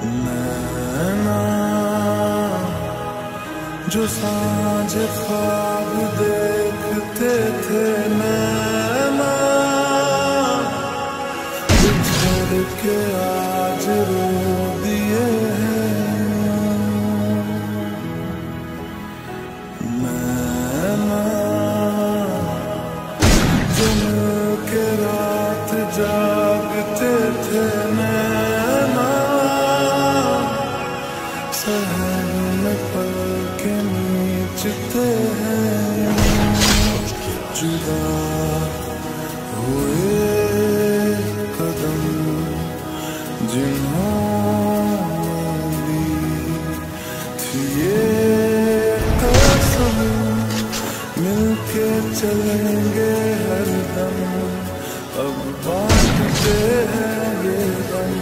नैना जो सांझ ख्वाब देखते थे, नैना बिछड़ के आज रो दिए हैं। नैना जो मिल के रात जागते थे, नैना सहर में पल के नीचते हैं। जुदा हुए कदम जिन्होंने ली थी ये कसम, मिलके चलेंगे हरदम, अब बांटते हैं ये गम।